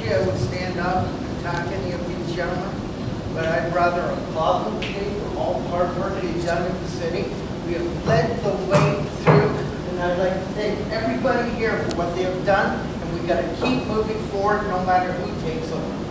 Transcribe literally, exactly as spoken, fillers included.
Usually I would stand up and attack any of these gentlemen, but I'd rather applaud them today for all the hard work they've done in the city. We have led the way through, and I'd like to thank everybody here for what they have done, and we've got to keep moving forward no matter who takes over.